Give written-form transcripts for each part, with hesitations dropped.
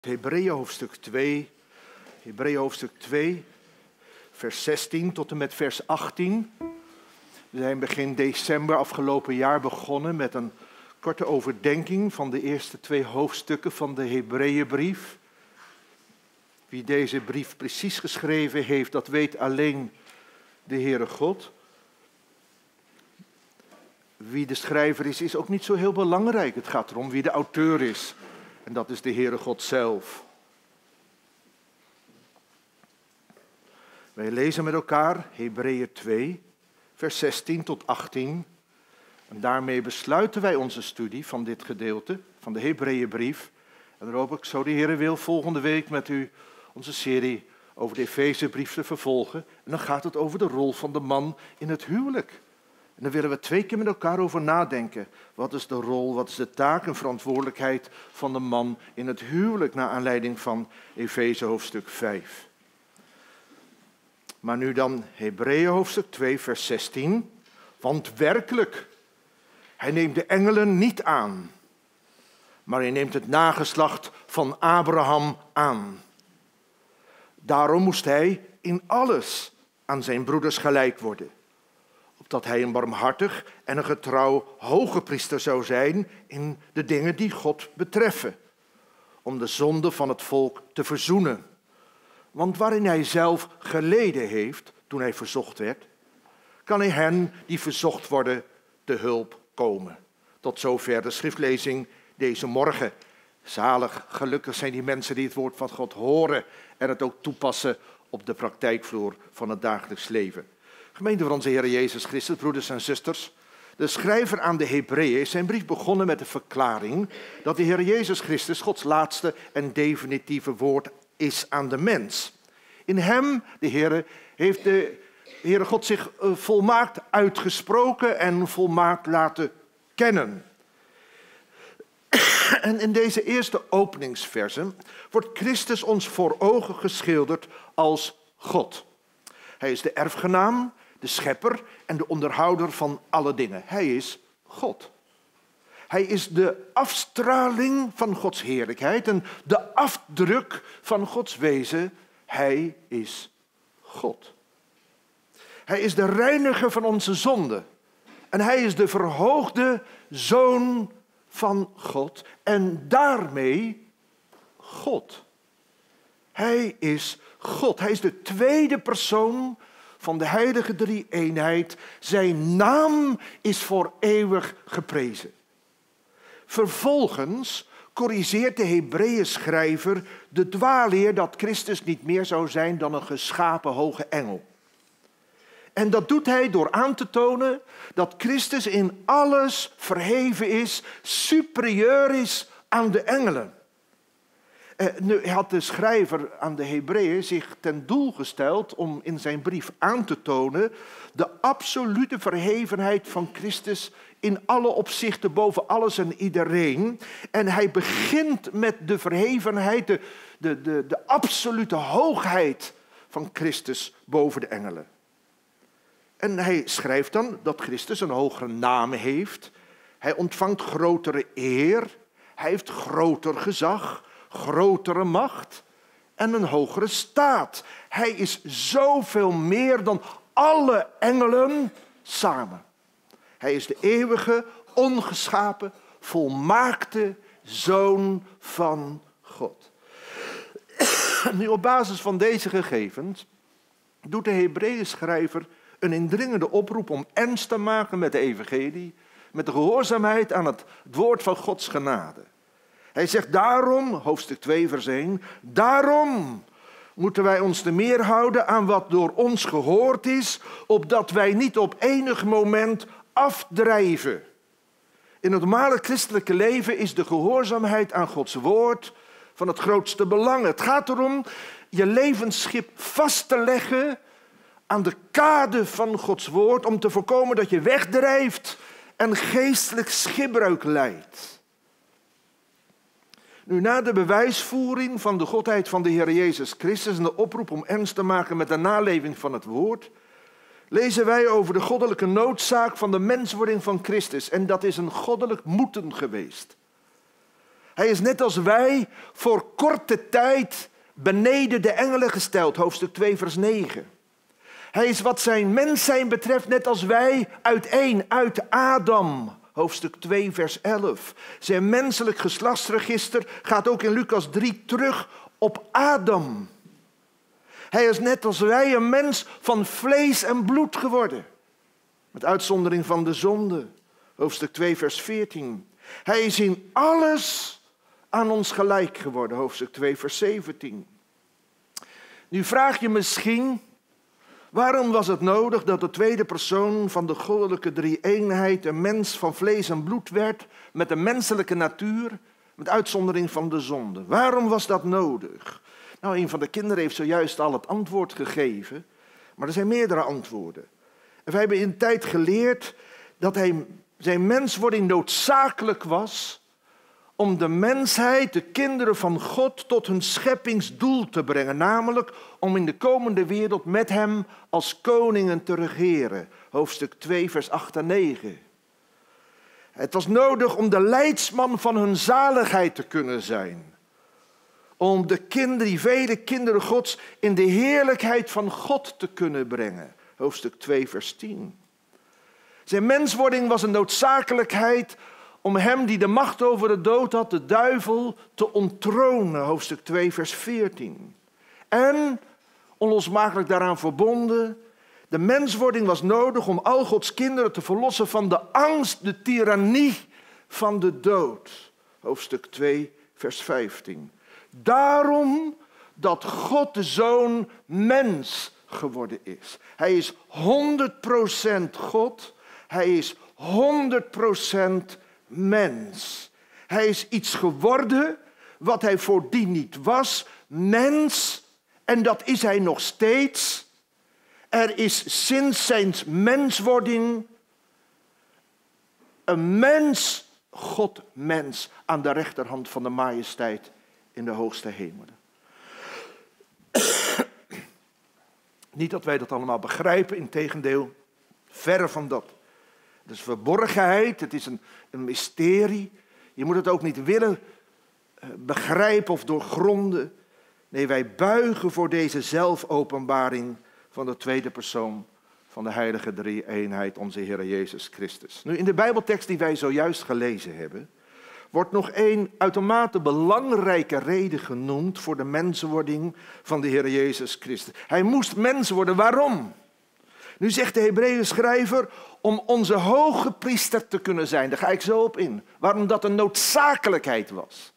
Hebreeën hoofdstuk 2, vers 16 tot en met vers 18. We zijn begin december afgelopen jaar begonnen met een korte overdenking van de eerste 2 hoofdstukken van de Hebreeënbrief. Wie deze brief precies geschreven heeft, dat weet alleen de Heere God. Wie de schrijver is, is ook niet zo heel belangrijk. Het gaat erom wie de auteur is. En dat is de Heere God zelf. Wij lezen met elkaar Hebreeën 2, vers 16 tot 18. En daarmee besluiten wij onze studie van dit gedeelte, van de Hebreeënbrief. En dan hoop ik, zo de Heere wil, volgende week met u onze serie over de Efezebrief te vervolgen. En dan gaat het over de rol van de man in het huwelijk. En daar willen we 2 keer met elkaar over nadenken. Wat is de rol, wat is de taak en verantwoordelijkheid van de man in het huwelijk, naar aanleiding van Efeze hoofdstuk 5. Maar nu dan Hebreeën hoofdstuk 2, vers 16. Want werkelijk, hij neemt de engelen niet aan, maar hij neemt het nageslacht van Abraham aan. Daarom moest hij in alles aan zijn broeders gelijk worden, opdat hij een barmhartig en een getrouw hoge priester zou zijn in de dingen die God betreffen, om de zonde van het volk te verzoenen. Want waarin hij zelf geleden heeft toen hij verzocht werd, kan hij hen die verzocht worden te hulp komen. Tot zover de schriftlezing deze morgen. Zalig, gelukkig zijn die mensen die het woord van God horen en het ook toepassen op de praktijkvloer van het dagelijks leven. Gemeente van onze Heer Jezus Christus, broeders en zusters. De schrijver aan de Hebreeën is zijn brief begonnen met de verklaring dat de Heer Jezus Christus Gods laatste en definitieve woord is aan de mens. In hem, de Heer, heeft de Heere God zich volmaakt uitgesproken en volmaakt laten kennen. En in deze eerste openingsversen wordt Christus ons voor ogen geschilderd als God. Hij is de erfgenaam, de schepper en de onderhouder van alle dingen. Hij is God. Hij is de afstraling van Gods heerlijkheid en de afdruk van Gods wezen. Hij is God. Hij is de reiniger van onze zonde. En hij is de verhoogde Zoon van God en daarmee God. Hij is God. Hij is de tweede persoon van de heilige drie-eenheid. Zijn naam is voor eeuwig geprezen. Vervolgens corrigeert de Hebreeënschrijver de dwaalleer dat Christus niet meer zou zijn dan een geschapen hoge engel. En dat doet hij door aan te tonen dat Christus in alles verheven is, superieur is aan de engelen. Nu had de schrijver aan de Hebreeën zich ten doel gesteld om in zijn brief aan te tonen de absolute verhevenheid van Christus in alle opzichten boven alles en iedereen. En hij begint met de verhevenheid, de absolute hoogheid van Christus boven de engelen. En hij schrijft dan dat Christus een hogere naam heeft. Hij ontvangt grotere eer. Hij heeft groter gezag, grotere macht en een hogere staat. Hij is zoveel meer dan alle engelen samen. Hij is de eeuwige, ongeschapen, volmaakte Zoon van God. Nu, op basis van deze gegevens doet de Hebreeënschrijver een indringende oproep om ernst te maken met de evangelie, met de gehoorzaamheid aan het woord van Gods genade. Hij zegt daarom, hoofdstuk 2 vers 1, daarom moeten wij ons te meer houden aan wat door ons gehoord is, opdat wij niet op enig moment afdrijven. In het normale christelijke leven is de gehoorzaamheid aan Gods woord van het grootste belang. Het gaat erom je levensschip vast te leggen aan de kade van Gods woord, om te voorkomen dat je wegdrijft en geestelijk schipbreuk leidt. Nu, na de bewijsvoering van de godheid van de Heer Jezus Christus en de oproep om ernst te maken met de naleving van het woord, lezen wij over de goddelijke noodzaak van de menswording van Christus. En dat is een goddelijk moeten geweest. Hij is net als wij voor korte tijd beneden de engelen gesteld, hoofdstuk 2 vers 9. Hij is wat zijn mens zijn betreft net als wij uiteen, uit Adam, hoofdstuk 2 vers 11. Zijn menselijk geslachtsregister gaat ook in Lucas 3 terug op Adam. Hij is net als wij een mens van vlees en bloed geworden. Met uitzondering van de zonde, hoofdstuk 2 vers 14. Hij is in alles aan ons gelijk geworden, hoofdstuk 2 vers 17. Nu vraag je misschien, waarom was het nodig dat de tweede persoon van de goddelijke drie-eenheid een mens van vlees en bloed werd met een menselijke natuur, met uitzondering van de zonde? Waarom was dat nodig? Nou, een van de kinderen heeft zojuist al het antwoord gegeven, maar er zijn meerdere antwoorden. En wij hebben in de tijd geleerd dat zijn menswording noodzakelijk was om de mensheid, de kinderen van God, tot hun scheppingsdoel te brengen. Namelijk om in de komende wereld met hem als koningen te regeren. Hoofdstuk 2, vers 8 en 9. Het was nodig om de leidsman van hun zaligheid te kunnen zijn. Om de kinderen, die vele kinderen Gods, in de heerlijkheid van God te kunnen brengen. Hoofdstuk 2, vers 10. Zijn menswording was een noodzakelijkheid om hem die de macht over de dood had, de duivel, te onttronen. Hoofdstuk 2, vers 14. En, onlosmakelijk daaraan verbonden, de menswording was nodig om al Gods kinderen te verlossen van de angst, de tirannie van de dood. Hoofdstuk 2, vers 15. Daarom dat God de Zoon mens geworden is. Hij is 100% God. Hij is 100% mens. Hij is iets geworden wat hij voordien niet was. Mens. En dat is hij nog steeds. Er is sinds zijn menswording een mens, God mens, aan de rechterhand van de majesteit in de hoogste hemelen. Niet dat wij dat allemaal begrijpen, integendeel, verre van dat. Het is verborgenheid, het is een mysterie. Je moet het ook niet willen begrijpen of doorgronden. Nee, wij buigen voor deze zelfopenbaring van de tweede persoon van de heilige drie-eenheid, onze Heer Jezus Christus. Nu, in de Bijbeltekst die wij zojuist gelezen hebben, wordt nog één uitermate belangrijke reden genoemd voor de menswording van de Heer Jezus Christus. Hij moest mens worden. Waarom? Nu zegt de Hebreeënschrijver, om onze hoge priester te kunnen zijn. Daar ga ik zo op in. Waarom dat een noodzakelijkheid was.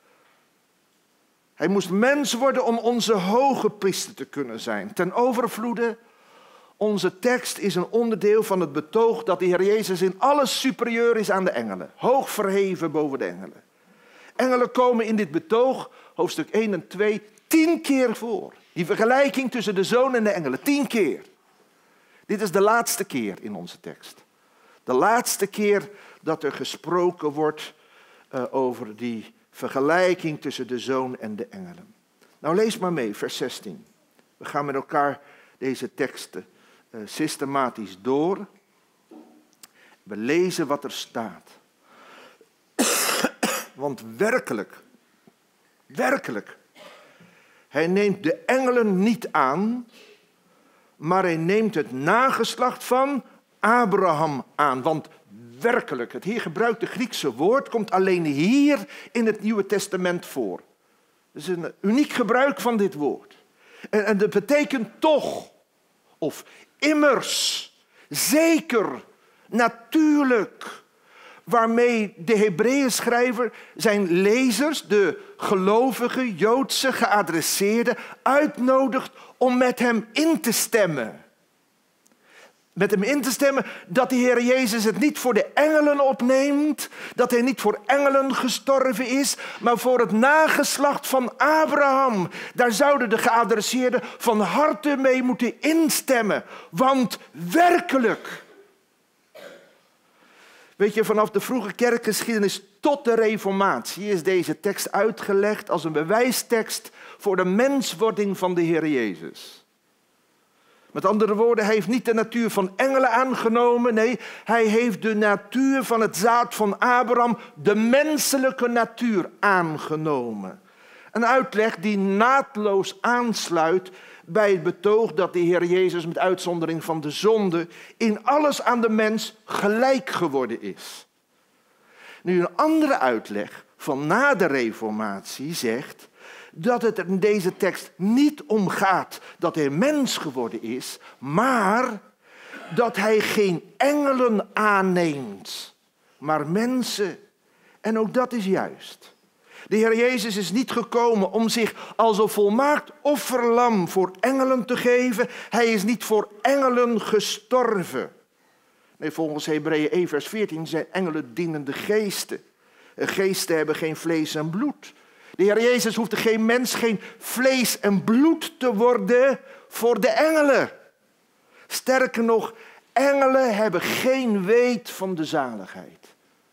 Hij moest mens worden om onze hoge priester te kunnen zijn. Ten overvloede, onze tekst is een onderdeel van het betoog dat de Heer Jezus in alles superieur is aan de engelen. Hoog verheven boven de engelen. Engelen komen in dit betoog, hoofdstuk 1 en 2, 10 keer voor. Die vergelijking tussen de Zoon en de engelen, 10 keer. Dit is de laatste keer in onze tekst. De laatste keer dat er gesproken wordt over die vergelijking tussen de Zoon en de engelen. Nou, lees maar mee, vers 16. We gaan met elkaar deze teksten systematisch door. We lezen wat er staat. Want werkelijk, hij neemt de engelen niet aan, maar hij neemt het nageslacht van Abraham aan. Want werkelijk, het hier gebruikte Griekse woord komt alleen hier in het Nieuwe Testament voor. Het is een uniek gebruik van dit woord. En dat betekent toch, of immers, zeker, natuurlijk, waarmee de Hebreeënschrijver zijn lezers, de gelovige, Joodse, geadresseerden, uitnodigt om met hem in te stemmen. Met hem in te stemmen dat de Heer Jezus het niet voor de engelen opneemt, dat hij niet voor engelen gestorven is, maar voor het nageslacht van Abraham. Daar zouden de geadresseerden van harte mee moeten instemmen, want werkelijk. Weet je, vanaf de vroege kerkgeschiedenis tot de Reformatie is deze tekst uitgelegd als een bewijstekst voor de menswording van de Heer Jezus. Met andere woorden, hij heeft niet de natuur van engelen aangenomen. Nee, hij heeft de natuur van het zaad van Abraham, de menselijke natuur, aangenomen. Een uitleg die naadloos aansluit bij het betoog dat de Heer Jezus met uitzondering van de zonde in alles aan de mens gelijk geworden is. Nu een andere uitleg van na de Reformatie zegt dat het er in deze tekst niet om gaat dat hij mens geworden is, maar dat hij geen engelen aanneemt, maar mensen. En ook dat is juist. De Heer Jezus is niet gekomen om zich als een volmaakt offerlam voor engelen te geven. Hij is niet voor engelen gestorven. Nee, volgens Hebreeën 1 vers 14 zijn engelen dienende geesten. Geesten hebben geen vlees en bloed. De Heer Jezus hoefde geen mens, geen vlees en bloed te worden voor de engelen. Sterker nog, engelen hebben geen weet van de zaligheid.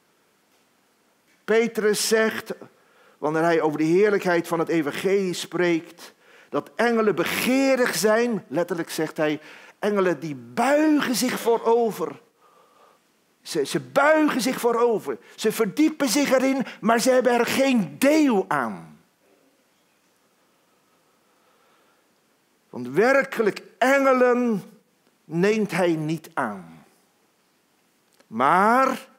Petrus zegt, wanneer hij over de heerlijkheid van het evangelie spreekt, dat engelen begeerig zijn. Letterlijk zegt hij, engelen die buigen zich voorover. Ze buigen zich voorover. Ze verdiepen zich erin, maar ze hebben er geen deel aan. Want werkelijk engelen neemt hij niet aan. Maar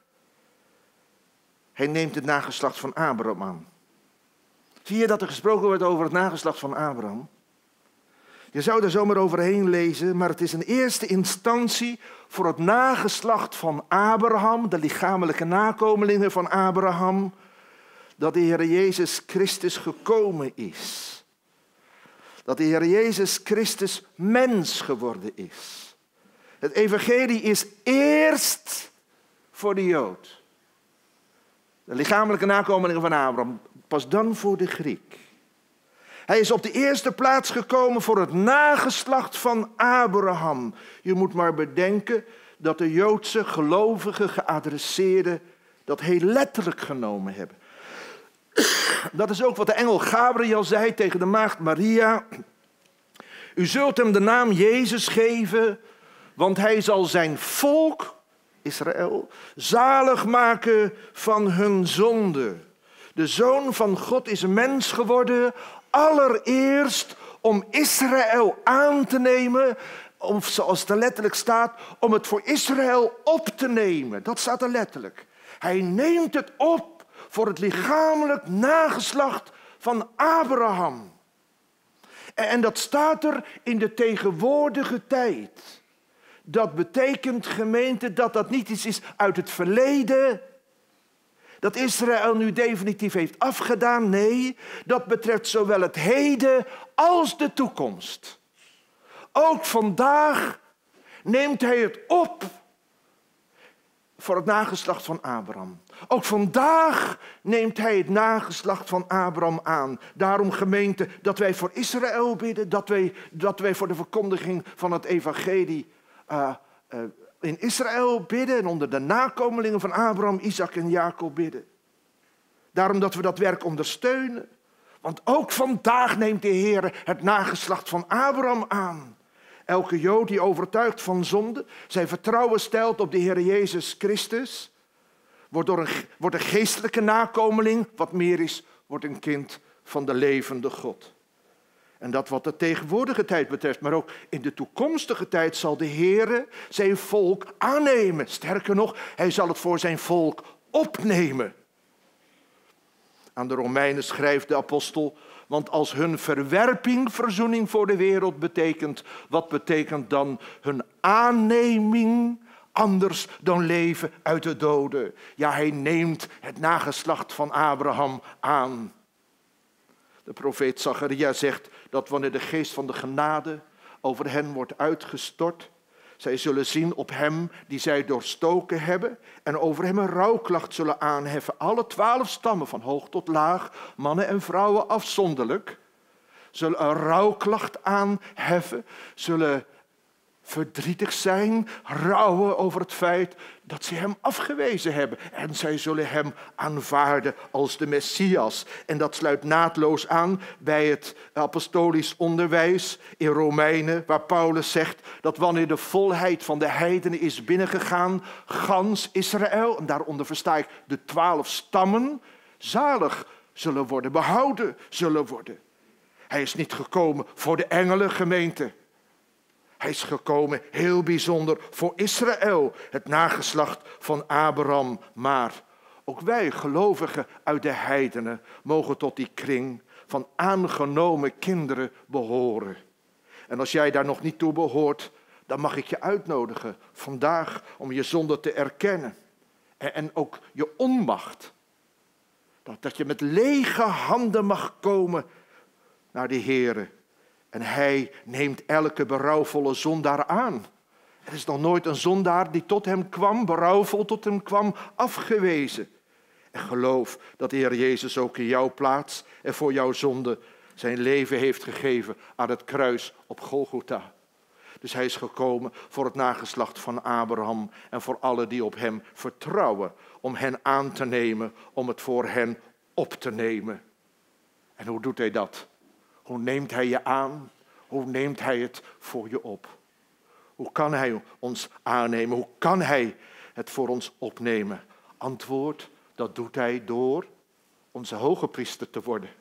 hij neemt het nageslacht van Abraham aan. Zie je dat er gesproken wordt over het nageslacht van Abraham? Je zou er zomaar overheen lezen, maar het is in eerste instantie voor het nageslacht van Abraham, de lichamelijke nakomelingen van Abraham, dat de Heer Jezus Christus gekomen is. Dat de Heer Jezus Christus mens geworden is. Het evangelie is eerst voor de Jood. De lichamelijke nakomelingen van Abraham, pas dan voor de Griek. Hij is op de eerste plaats gekomen voor het nageslacht van Abraham. Je moet maar bedenken dat de Joodse gelovigen geadresseerden dat heel letterlijk genomen hebben. Dat is ook wat de engel Gabriel zei tegen de maagd Maria. U zult hem de naam Jezus geven, want hij zal zijn volk, Israël, zalig maken van hun zonde. De Zoon van God is mens geworden, allereerst om Israël aan te nemen, of zoals het er letterlijk staat, om het voor Israël op te nemen. Dat staat er letterlijk. Hij neemt het op voor het lichamelijk nageslacht van Abraham. En dat staat er in de tegenwoordige tijd. Dat betekent, gemeente, dat dat niet iets is uit het verleden, dat Israël nu definitief heeft afgedaan. Nee, dat betreft zowel het heden als de toekomst. Ook vandaag neemt hij het op voor het nageslacht van Abraham. Ook vandaag neemt hij het nageslacht van Abraham aan. Daarom, gemeente, dat wij voor Israël bidden, dat wij voor de verkondiging van het evangelie in Israël bidden en onder de nakomelingen van Abraham, Isaac en Jacob bidden. Daarom dat we dat werk ondersteunen. Want ook vandaag neemt de Heer het nageslacht van Abraham aan. Elke Jood die overtuigt van zonde, zijn vertrouwen stelt op de Heer Jezus Christus, wordt een geestelijke nakomeling, wat meer is, wordt een kind van de levende God. En dat wat de tegenwoordige tijd betreft, maar ook in de toekomstige tijd zal de Heer zijn volk aannemen. Sterker nog, hij zal het voor zijn volk opnemen. Aan de Romeinen schrijft de apostel, want als hun verwerping verzoening voor de wereld betekent, wat betekent dan hun aanneming anders dan leven uit de doden? Ja, hij neemt het nageslacht van Abraham aan. De profeet Zacharia zegt dat wanneer de geest van de genade over hen wordt uitgestort, zij zullen zien op hem die zij doorstoken hebben en over hem een rouwklacht zullen aanheffen. Alle 12 stammen van hoog tot laag, mannen en vrouwen afzonderlijk, zullen een rouwklacht aanheffen, zullen verdrietig zijn, rouwen over het feit dat ze hem afgewezen hebben. En zij zullen hem aanvaarden als de Messias. En dat sluit naadloos aan bij het apostolisch onderwijs in Romeinen, waar Paulus zegt dat wanneer de volheid van de heidenen is binnengegaan, gans Israël, en daaronder versta ik de 12 stammen, zalig zullen worden, behouden zullen worden. Hij is niet gekomen voor de engelengemeente. Hij is gekomen heel bijzonder voor Israël, het nageslacht van Abraham. Maar ook wij, gelovigen uit de heidenen, mogen tot die kring van aangenomen kinderen behoren. En als jij daar nog niet toe behoort, dan mag ik je uitnodigen vandaag om je zonde te erkennen. En ook je onmacht. Dat je met lege handen mag komen naar de Heere. En hij neemt elke berouwvolle zondaar aan. Er is nog nooit een zondaar die tot hem kwam, berouwvol tot hem kwam, afgewezen. En geloof dat de Heer Jezus ook in jouw plaats en voor jouw zonde zijn leven heeft gegeven aan het kruis op Golgotha. Dus hij is gekomen voor het nageslacht van Abraham en voor allen die op hem vertrouwen. Om hen aan te nemen, om het voor hen op te nemen. En hoe doet hij dat? Hoe neemt hij je aan? Hoe neemt hij het voor je op? Hoe kan hij ons aannemen? Hoe kan hij het voor ons opnemen? Antwoord, dat doet hij door onze hoge priester te worden.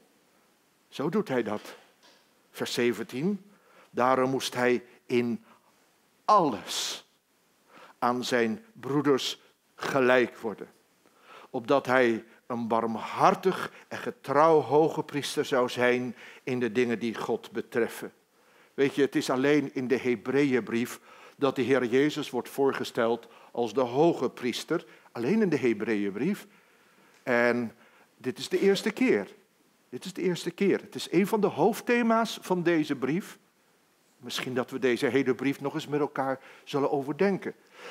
Zo doet hij dat. Vers 17. Daarom moest hij in alles aan zijn broeders gelijk worden. Opdat hij een barmhartig en getrouw hoge priester zou zijn in de dingen die God betreffen. Weet je, het is alleen in de Hebreeënbrief dat de Heer Jezus wordt voorgesteld als de hoge priester. Alleen in de Hebreeënbrief. En dit is de eerste keer. Dit is de eerste keer. Het is een van de hoofdthema's van deze brief. Misschien dat we deze hele brief nog eens met elkaar zullen overdenken.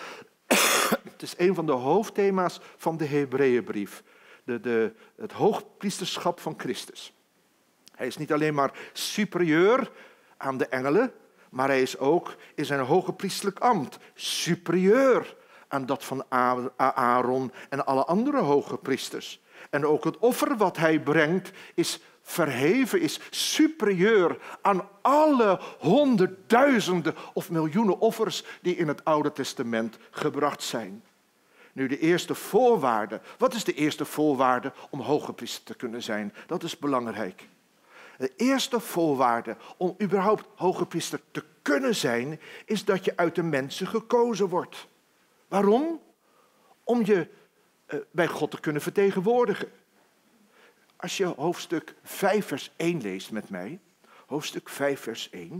Het is een van de hoofdthema's van de Hebreeënbrief. Het hoogpriesterschap van Christus. Hij is niet alleen maar superieur aan de engelen, maar hij is ook in zijn hogepriesterlijk ambt superieur aan dat van Aaron en alle andere hoge priesters. En ook het offer wat hij brengt is verheven, is superieur aan alle honderdduizenden of miljoenen offers die in het Oude Testament gebracht zijn. Nu de eerste voorwaarde. Wat is de eerste voorwaarde om hoge priester te kunnen zijn? Dat is belangrijk. De eerste voorwaarde om überhaupt hoge priester te kunnen zijn, is dat je uit de mensen gekozen wordt. Waarom? Om je bij God te kunnen vertegenwoordigen. Als je hoofdstuk 5 vers 1 leest met mij. Hoofdstuk 5 vers 1.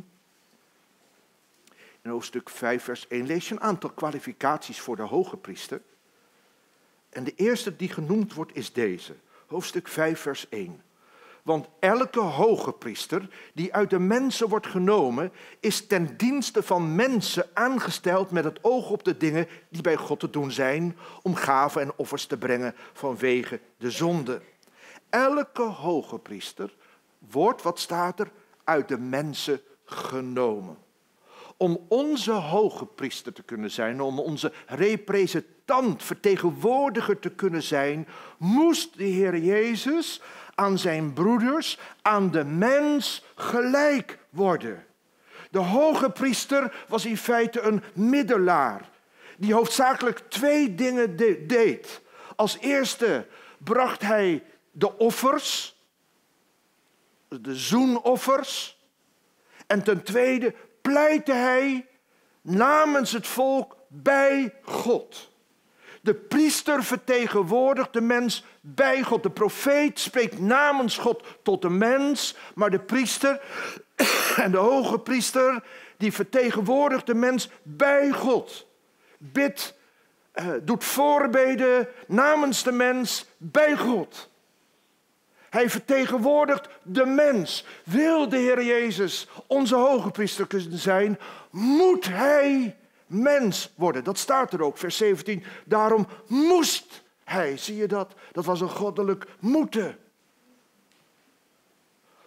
In hoofdstuk 5 vers 1 lees je een aantal kwalificaties voor de hoge priester. En de eerste die genoemd wordt is deze. Hoofdstuk 5 vers 1. Want elke hoge priester die uit de mensen wordt genomen, is ten dienste van mensen aangesteld met het oog op de dingen die bij God te doen zijn, om gaven en offers te brengen vanwege de zonde. Elke hoge priester wordt, wat staat er, uit de mensen genomen. Om onze hoge priester te kunnen zijn, om onze representant, vertegenwoordiger te kunnen zijn, moest de Heer Jezus aan zijn broeders, aan de mens gelijk worden. De hoge priester was in feite een middelaar, die hoofdzakelijk 2 dingen deed. Als eerste bracht hij de offers, de zoenoffers, en ten tweede pleitte hij namens het volk bij God. De priester vertegenwoordigt de mens bij God. De profeet spreekt namens God tot de mens, maar de priester en de hoge priester die vertegenwoordigt de mens bij God. Bidt, doet voorbeden namens de mens bij God. Hij vertegenwoordigt de mens. Wil de Heer Jezus onze hoge priester kunnen zijn, moet hij mens worden. Dat staat er ook, vers 17. Daarom moest hij, zie je dat? Dat was een goddelijk moeten.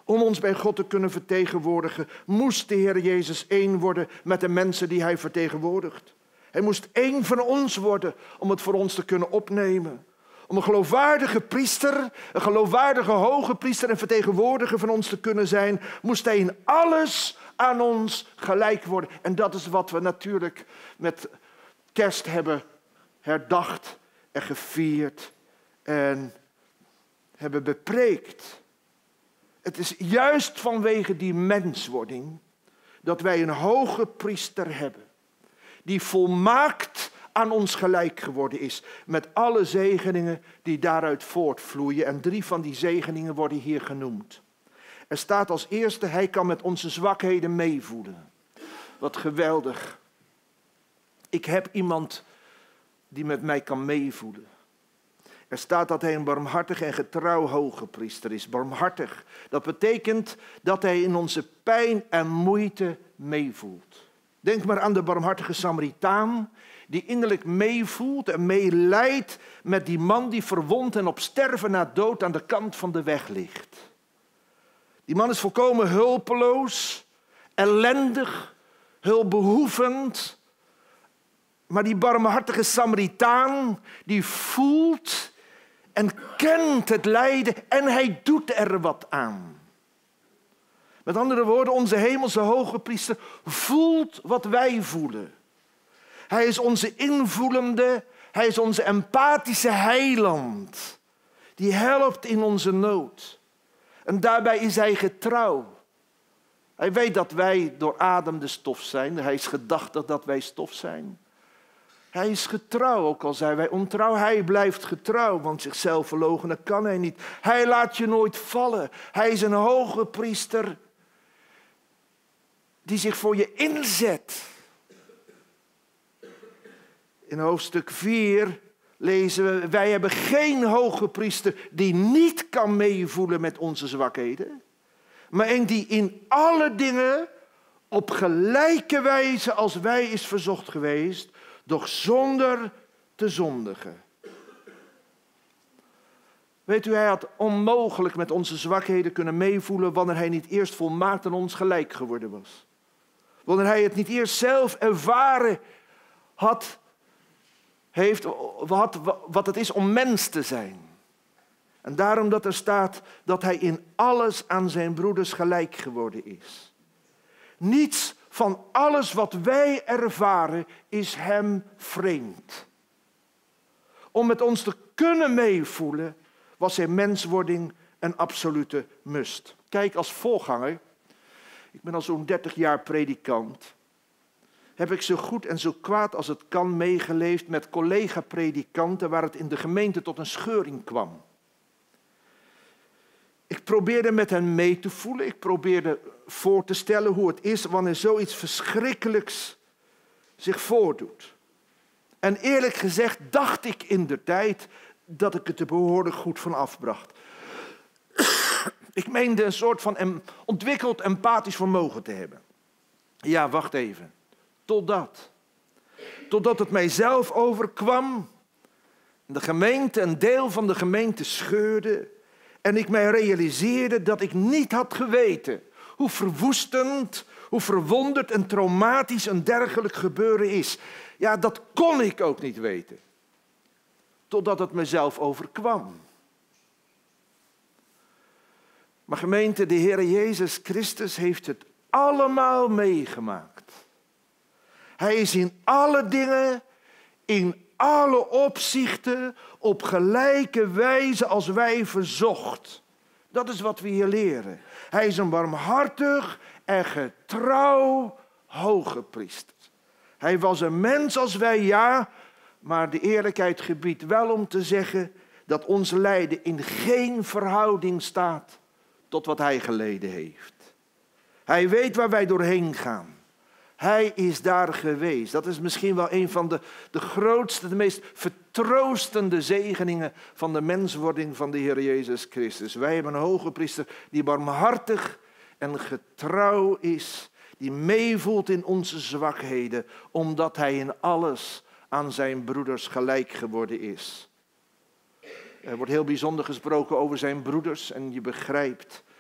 Om ons bij God te kunnen vertegenwoordigen, moest de Heer Jezus één worden met de mensen die hij vertegenwoordigt. Hij moest één van ons worden om het voor ons te kunnen opnemen. Om een geloofwaardige priester, een geloofwaardige hoge priester en vertegenwoordiger van ons te kunnen zijn, moest hij in alles aan ons gelijk worden. En dat is wat we natuurlijk met kerst hebben herdacht en gevierd en hebben bepreekt. Het is juist vanwege die menswording dat wij een hoge priester hebben, die volmaakt aan ons gelijk geworden is, met alle zegeningen die daaruit voortvloeien. En 3 van die zegeningen worden hier genoemd. Er staat als eerste, hij kan met onze zwakheden meevoelen. Wat geweldig. Ik heb iemand die met mij kan meevoelen. Er staat dat hij een barmhartig en getrouw hoge priester is. Barmhartig, dat betekent dat hij in onze pijn en moeite meevoelt. Denk maar aan de barmhartige Samaritaan, die innerlijk meevoelt en meelijdt met die man die verwond en op sterven na dood aan de kant van de weg ligt. Die man is volkomen hulpeloos, ellendig, hulpbehoevend. Maar die barmhartige Samaritaan, die voelt en kent het lijden en hij doet er wat aan. Met andere woorden, onze hemelse hoge priester voelt wat wij voelen. Hij is onze invoelende, hij is onze empathische heiland. Die helpt in onze nood. En daarbij is hij getrouw. Hij weet dat wij door Adam de stof zijn. Hij is gedachtig dat wij stof zijn. Hij is getrouw, ook al zijn wij ontrouw. Hij blijft getrouw, want zichzelf verloochenen kan hij niet. Hij laat je nooit vallen. Hij is een hoge priester die zich voor je inzet. In hoofdstuk 4 lezen we, wij hebben geen hoge priester die niet kan meevoelen met onze zwakheden. Maar een die in alle dingen op gelijke wijze als wij is verzocht geweest, doch zonder te zondigen. Weet u, hij had onmogelijk met onze zwakheden kunnen meevoelen wanneer hij niet eerst volmaakt aan ons gelijk geworden was. Wanneer hij het niet eerst zelf ervaren heeft wat het is om mens te zijn. En daarom dat er staat dat hij in alles aan zijn broeders gelijk geworden is. Niets van alles wat wij ervaren is hem vreemd. Om met ons te kunnen meevoelen was zijn menswording een absolute must. Kijk, als voorganger, ik ben al zo'n 30 jaar predikant, heb ik zo goed en zo kwaad als het kan meegeleefd met collega-predikanten waar het in de gemeente tot een scheuring kwam. Ik probeerde met hen mee te voelen. Ik probeerde voor te stellen hoe het is wanneer zoiets verschrikkelijks zich voordoet. En eerlijk gezegd dacht ik indertijd dat ik het er behoorlijk goed van afbracht. Ik meende een soort van ontwikkeld empathisch vermogen te hebben. Ja, wacht even. Totdat het mijzelf overkwam. De gemeente, een deel van de gemeente scheurde. En ik mij realiseerde dat ik niet had geweten hoe verwoestend, hoe verwonderd en traumatisch een dergelijk gebeuren is. Ja, dat kon ik ook niet weten. Totdat het mezelf overkwam. Maar gemeente, de Heer Jezus Christus heeft het allemaal meegemaakt. Hij is in alle dingen, in alle opzichten, op gelijke wijze als wij verzocht. Dat is wat we hier leren. Hij is een barmhartig en getrouw hoge priester. Hij was een mens als wij, ja, maar de eerlijkheid gebiedt wel om te zeggen dat ons lijden in geen verhouding staat tot wat hij geleden heeft. Hij weet waar wij doorheen gaan. Hij is daar geweest. Dat is misschien wel een van de grootste, de meest vertroostende zegeningen van de menswording van de Heer Jezus Christus. Wij hebben een hoge priester die barmhartig en getrouw is, die meevoelt in onze zwakheden, omdat hij in alles aan zijn broeders gelijk geworden is. Er wordt heel bijzonder gesproken over zijn broeders en je begrijpt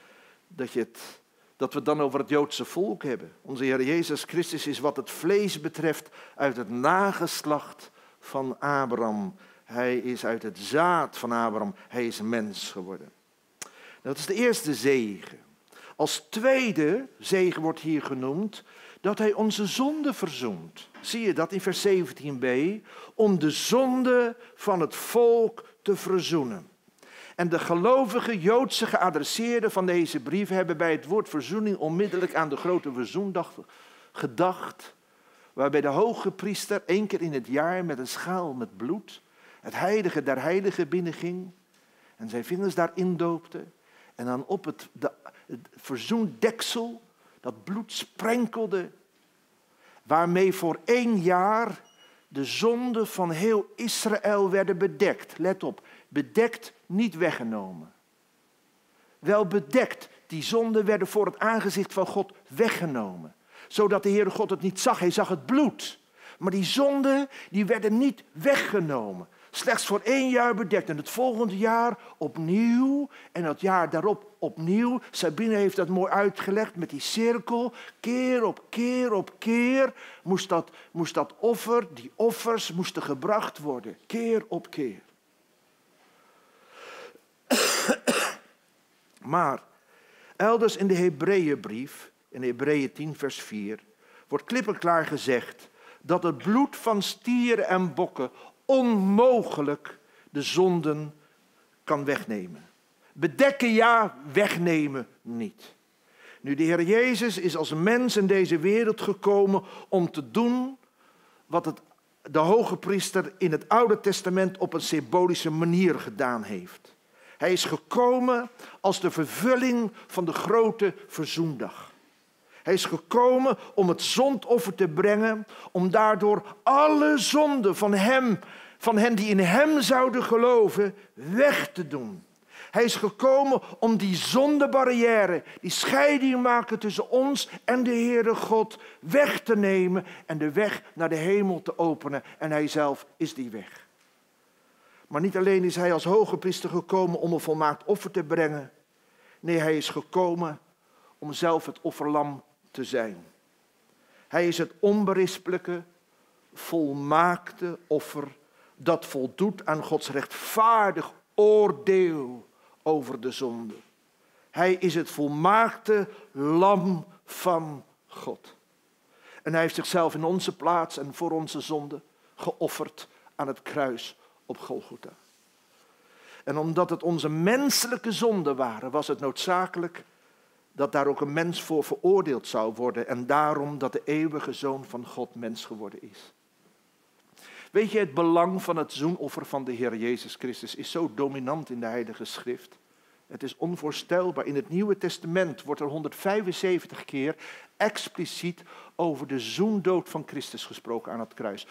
dat we het dan over het Joodse volk hebben. Onze Heer Jezus Christus is wat het vlees betreft uit het nageslacht van Abraham. Hij is uit het zaad van Abraham. Hij is mens geworden. Dat is de eerste zegen. Als tweede zegen wordt hier genoemd dat hij onze zonde verzoent. Zie je dat in vers 17b? Om de zonde van het volk te verzoenen. En de gelovige Joodse geadresseerden van deze brief hebben bij het woord verzoening onmiddellijk aan de grote verzoendag gedacht. Waarbij de hoge priester 1 keer in het jaar met een schaal met bloed het heilige der heiligen binnenging. En zijn vingers daarin doopte. En dan op het verzoendeksel dat bloed sprenkelde. Waarmee voor 1 jaar de zonden van heel Israël werden bedekt. Let op, bedekt, niet weggenomen. Wel bedekt, die zonden werden voor het aangezicht van God weggenomen. Zodat de Heere God het niet zag, hij zag het bloed. Maar die zonden, die werden niet weggenomen. Slechts voor 1 jaar bedekt. En het volgende jaar opnieuw. En het jaar daarop opnieuw. Sabine heeft dat mooi uitgelegd met die cirkel. Keer op keer op keer moest dat offer, die offers moesten gebracht worden. Keer op keer. Maar elders in de Hebreeënbrief, in Hebreeën 10 vers 4, wordt klip en klaar gezegd dat het bloed van stieren en bokken onmogelijk de zonden kan wegnemen. Bedekken ja, wegnemen niet. Nu, de Heer Jezus is als mens in deze wereld gekomen om te doen wat de hoge priester in het Oude Testament op een symbolische manier gedaan heeft. Hij is gekomen als de vervulling van de grote verzoendag. Hij is gekomen om het zondoffer te brengen, om daardoor alle zonden van hen die in hem zouden geloven, weg te doen. Hij is gekomen om die zondebarrière, die scheiding maken tussen ons en de Heere God, weg te nemen en de weg naar de hemel te openen. En hij zelf is die weg. Maar niet alleen is hij als hoge priester gekomen om een volmaakt offer te brengen. Nee, hij is gekomen om zelf het offerlam te zijn. Hij is het onberispelijke, volmaakte offer dat voldoet aan Gods rechtvaardig oordeel over de zonde. Hij is het volmaakte lam van God. En hij heeft zichzelf in onze plaats en voor onze zonde geofferd aan het kruis op Golgotha. En omdat het onze menselijke zonden waren, was het noodzakelijk dat daar ook een mens voor veroordeeld zou worden. En daarom dat de eeuwige Zoon van God mens geworden is. Weet je, het belang van het zoenoffer van de Heer Jezus Christus is zo dominant in de Heilige Schrift. Het is onvoorstelbaar. In het Nieuwe Testament wordt er 175 keer expliciet over de zoendood van Christus gesproken aan het kruis.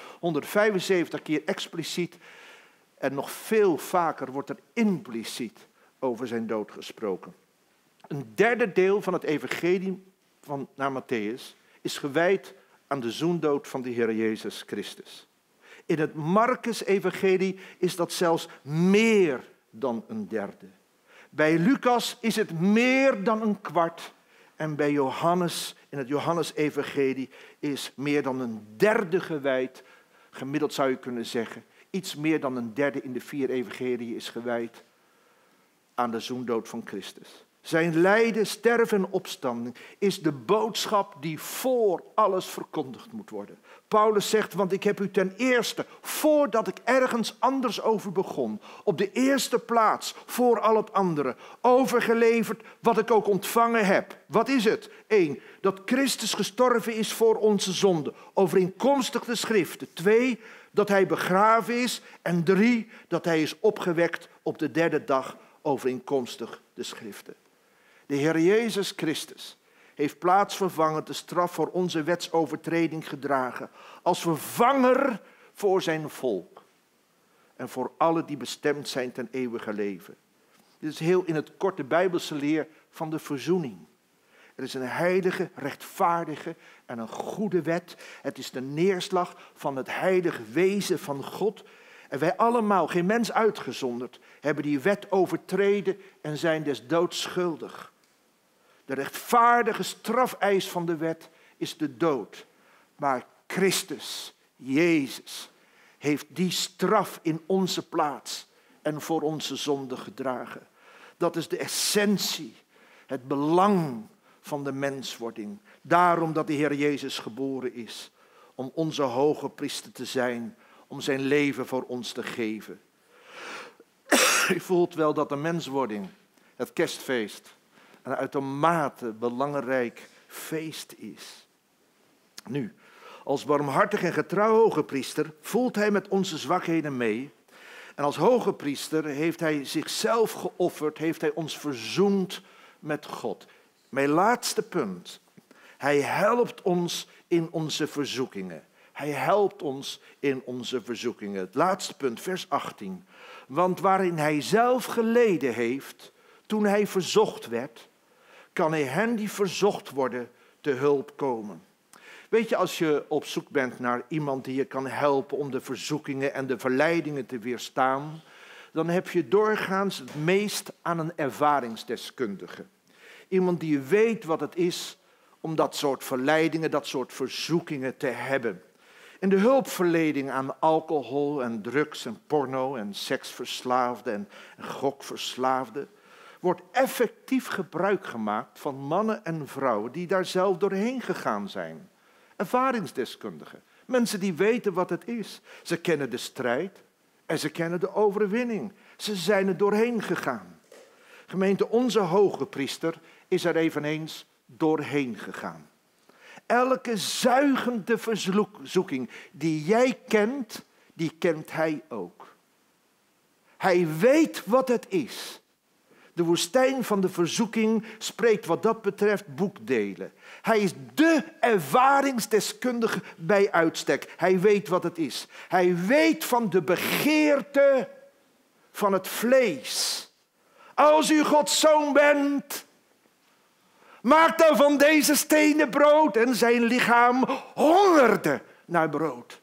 175 keer expliciet en nog veel vaker wordt er impliciet over zijn dood gesproken. Een derde deel van het evangelie naar Matthäus is gewijd aan de zoendood van de Heer Jezus Christus. In het Marcus-evangelie is dat zelfs meer dan een derde. Bij Lucas is het meer dan een kwart. En bij Johannes, in het Johannes-evangelie, is meer dan een derde gewijd. Gemiddeld zou je kunnen zeggen, iets meer dan een derde in de 4 evangelieën is gewijd aan de zoendood van Christus. Zijn lijden, sterven en opstanding is de boodschap die voor alles verkondigd moet worden. Paulus zegt, want ik heb u ten eerste, voordat ik ergens anders over begon, op de eerste plaats voor al het andere, overgeleverd wat ik ook ontvangen heb. Wat is het? 1, dat Christus gestorven is voor onze zonden, overeenkomstig de schriften. 2, dat hij begraven is. En 3, dat hij is opgewekt op de 3e dag, overeenkomstig de schriften. De Heer Jezus Christus heeft plaatsvervangend de straf voor onze wetsovertreding gedragen. Als vervanger voor zijn volk. En voor allen die bestemd zijn ten eeuwige leven. Dit is heel in het kort de Bijbelse leer van de verzoening. Er is een heilige, rechtvaardige en een goede wet. Het is de neerslag van het heilige wezen van God. En wij allemaal, geen mens uitgezonderd, hebben die wet overtreden en zijn des doods schuldig. De rechtvaardige strafeis van de wet is de dood. Maar Christus, Jezus, heeft die straf in onze plaats en voor onze zonde gedragen. Dat is de essentie, het belang van de menswording. Daarom dat de Heer Jezus geboren is. Om onze hoge priester te zijn. Om zijn leven voor ons te geven. U voelt wel dat de menswording, het kerstfeest, een uitermate belangrijk feest is. Nu, als barmhartig en getrouw hoge priester voelt hij met onze zwakheden mee. En als hoge priester heeft hij zichzelf geofferd, heeft hij ons verzoend met God. Mijn laatste punt. Hij helpt ons in onze verzoekingen. Hij helpt ons in onze verzoekingen. Het laatste punt, vers 18. Want waarin hij zelf geleden heeft, toen hij verzocht werd, kan hij hen die verzocht worden te hulp komen. Weet je, als je op zoek bent naar iemand die je kan helpen om de verzoekingen en de verleidingen te weerstaan, dan heb je doorgaans het meest aan een ervaringsdeskundige. Iemand die weet wat het is om dat soort verleidingen, dat soort verzoekingen te hebben. In de hulpverlening aan alcohol en drugs en porno en seksverslaafden en gokverslaafden wordt effectief gebruik gemaakt van mannen en vrouwen die daar zelf doorheen gegaan zijn. Ervaringsdeskundigen, mensen die weten wat het is. Ze kennen de strijd en ze kennen de overwinning. Ze zijn er doorheen gegaan. Gemeente, onze hoge priester is er eveneens doorheen gegaan. Elke zuigende verzoeking die jij kent, die kent hij ook. Hij weet wat het is. De woestijn van de verzoeking spreekt wat dat betreft boekdelen. Hij is dé ervaringsdeskundige bij uitstek. Hij weet wat het is. Hij weet van de begeerte van het vlees. Als u Gods zoon bent, maak dan van deze stenen brood. En zijn lichaam hongerde naar brood.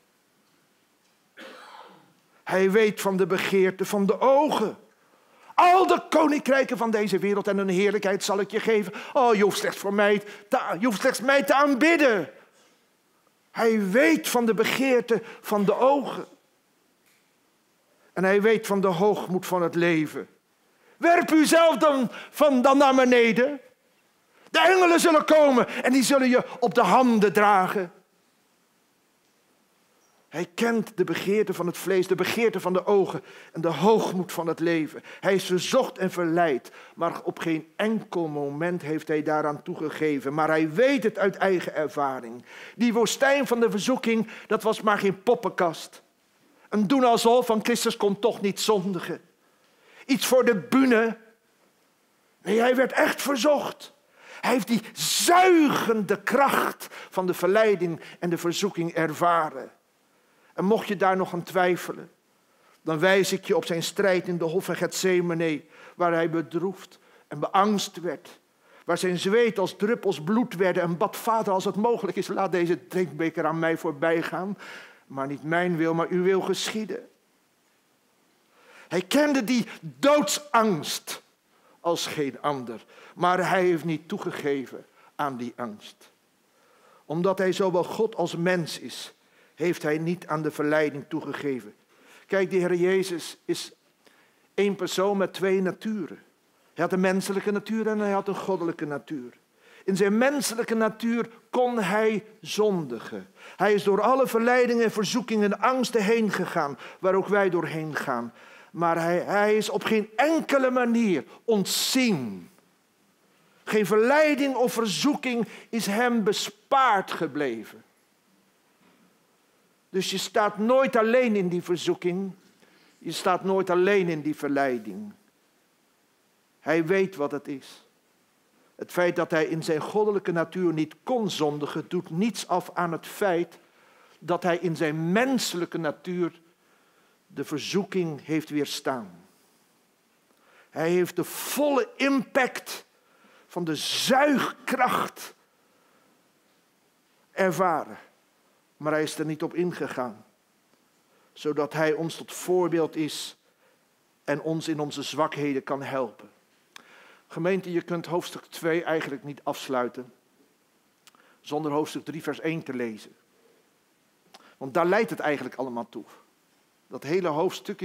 Hij weet van de begeerte van de ogen. Al de koninkrijken van deze wereld en hun heerlijkheid zal ik je geven. Oh, je hoeft slechts mij te aanbidden. Hij weet van de begeerte van de ogen. En hij weet van de hoogmoed van het leven. Werp u zelf dan naar beneden. De engelen zullen komen en die zullen je op de handen dragen. Hij kent de begeerte van het vlees, de begeerte van de ogen en de hoogmoed van het leven. Hij is verzocht en verleid, maar op geen enkel moment heeft hij daaraan toegegeven. Maar hij weet het uit eigen ervaring. Die woestijn van de verzoeking, dat was maar geen poppenkast. Een doen alsof van Christus kon toch niet zondigen. Iets voor de bühne. Nee, hij werd echt verzocht. Hij heeft die zuigende kracht van de verleiding en de verzoeking ervaren. En mocht je daar nog aan twijfelen, dan wijs ik je op zijn strijd in de hof van Getsemane, waar hij bedroefd en beangst werd. Waar zijn zweet als druppels bloed werden en bad: Vader, als het mogelijk is, laat deze drinkbeker aan mij voorbij gaan. Maar niet mijn wil, maar uw wil geschieden. Hij kende die doodsangst als geen ander. Maar hij heeft niet toegegeven aan die angst. Omdat hij zowel God als mens is, heeft hij niet aan de verleiding toegegeven. Kijk, de Heer Jezus is één persoon met twee naturen. Hij had een menselijke natuur en hij had een goddelijke natuur. In zijn menselijke natuur kon hij zondigen. Hij is door alle verleidingen en verzoekingen en angsten heen gegaan, waar ook wij doorheen gaan. Maar hij is op geen enkele manier ontzien. Geen verleiding of verzoeking is hem bespaard gebleven. Dus je staat nooit alleen in die verzoeking. Je staat nooit alleen in die verleiding. Hij weet wat het is. Het feit dat hij in zijn goddelijke natuur niet kon zondigen, doet niets af aan het feit dat hij in zijn menselijke natuur de verzoeking heeft weerstaan. Hij heeft de volle impact van de zuigkracht ervaren. Maar hij is er niet op ingegaan. Zodat hij ons tot voorbeeld is en ons in onze zwakheden kan helpen. Gemeente, je kunt hoofdstuk 2 eigenlijk niet afsluiten zonder hoofdstuk 3 vers 1 te lezen. Want daar leidt het eigenlijk allemaal toe. Dat hele hoofdstuk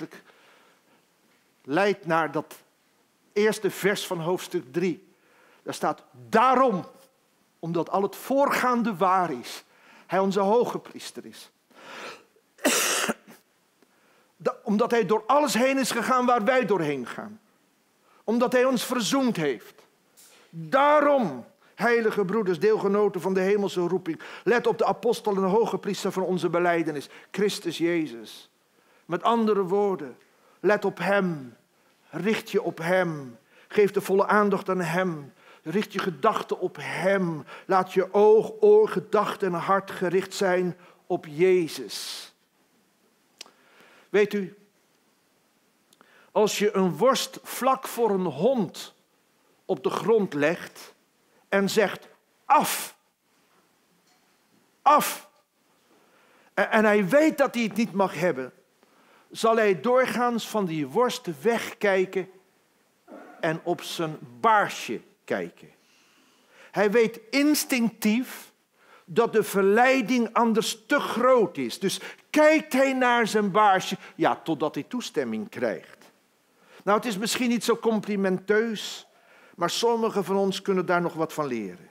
leidt naar dat eerste vers van hoofdstuk 3. Daar staat daarom, omdat al het voorgaande waar is, hij onze hoge priester is. Omdat hij door alles heen is gegaan waar wij doorheen gaan. Omdat hij ons verzoend heeft. Daarom, heilige broeders, deelgenoten van de hemelse roeping, let op de apostel en de hoge priester van onze belijdenis, Christus Jezus. Met andere woorden, let op hem, richt je op hem, geef de volle aandacht aan hem, richt je gedachten op hem, laat je oog, oor, gedachte en hart gericht zijn op Jezus. Weet u, als je een worst vlak voor een hond op de grond legt en zegt af, af, en hij weet dat hij het niet mag hebben, zal hij doorgaans van die worst wegkijken en op zijn baarsje kijken. Hij weet instinctief dat de verleiding anders te groot is. Dus kijkt hij naar zijn baarsje, ja, totdat hij toestemming krijgt. Nou, het is misschien niet zo complimenteus, maar sommigen van ons kunnen daar nog wat van leren.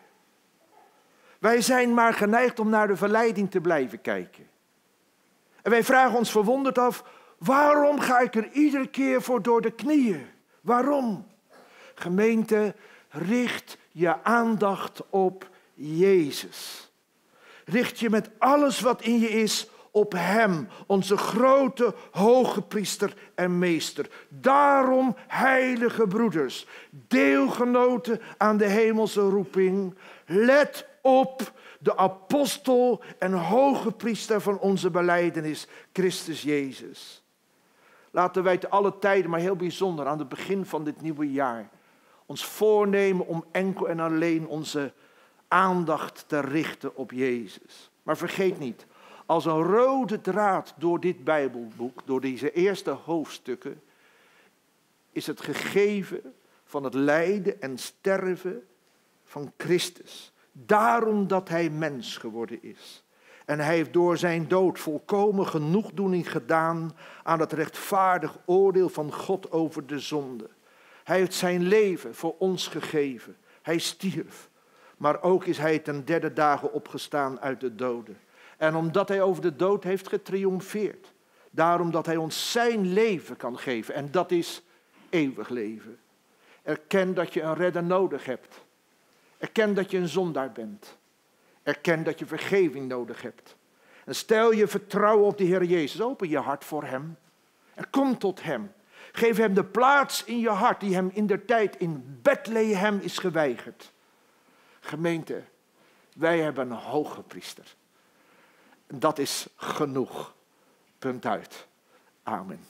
Wij zijn maar geneigd om naar de verleiding te blijven kijken. En wij vragen ons verwonderd af, waarom ga ik er iedere keer voor door de knieën? Waarom? Gemeente, richt je aandacht op Jezus. Richt je met alles wat in je is op hem, onze grote hoge priester en meester. Daarom, heilige broeders, deelgenoten aan de hemelse roeping, let op de apostel en hoge priester van onze belijdenis, Christus Jezus. Laten wij te alle tijden, maar heel bijzonder aan het begin van dit nieuwe jaar, ons voornemen om enkel en alleen onze aandacht te richten op Jezus. Maar vergeet niet, als een rode draad door dit Bijbelboek, door deze eerste hoofdstukken, is het gegeven van het lijden en sterven van Christus. Daarom dat hij mens geworden is. En hij heeft door zijn dood volkomen genoegdoening gedaan aan het rechtvaardig oordeel van God over de zonde. Hij heeft zijn leven voor ons gegeven. Hij stierf. Maar ook is hij ten derde dagen opgestaan uit de doden. En omdat hij over de dood heeft getriomfeerd. Daarom dat hij ons zijn leven kan geven. En dat is eeuwig leven. Erken dat je een redder nodig hebt. Erken dat je een zondaar bent. Erken dat je vergeving nodig hebt. En stel je vertrouwen op de Heer Jezus. Open je hart voor hem. En kom tot hem. Geef hem de plaats in je hart die hem indertijd in Bethlehem is geweigerd. Gemeente, wij hebben een hoge priester. Dat is genoeg. Punt uit. Amen.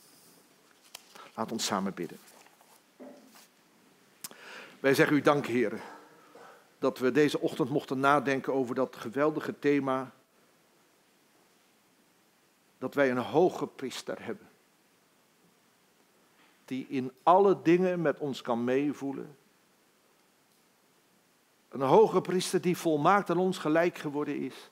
Laat ons samen bidden. Wij zeggen u dank, Heer, dat we deze ochtend mochten nadenken over dat geweldige thema, dat wij een hoge priester hebben, die in alle dingen met ons kan meevoelen. Een hoge priester die volmaakt aan ons gelijk geworden is.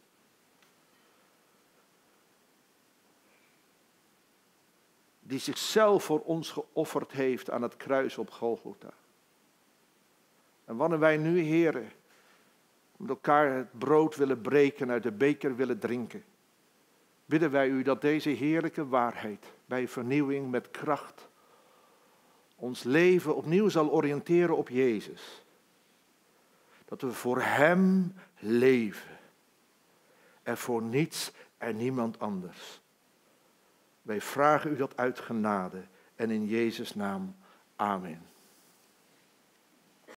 Die zichzelf voor ons geofferd heeft aan het kruis op Golgotha. En wanneer wij nu, Heere, met elkaar het brood willen breken, uit de beker willen drinken, bidden wij u dat deze heerlijke waarheid bij vernieuwing met kracht ons leven opnieuw zal oriënteren op Jezus. Dat we voor hem leven en voor niets en niemand anders. Wij vragen u dat uit genade en in Jezus' naam. Amen.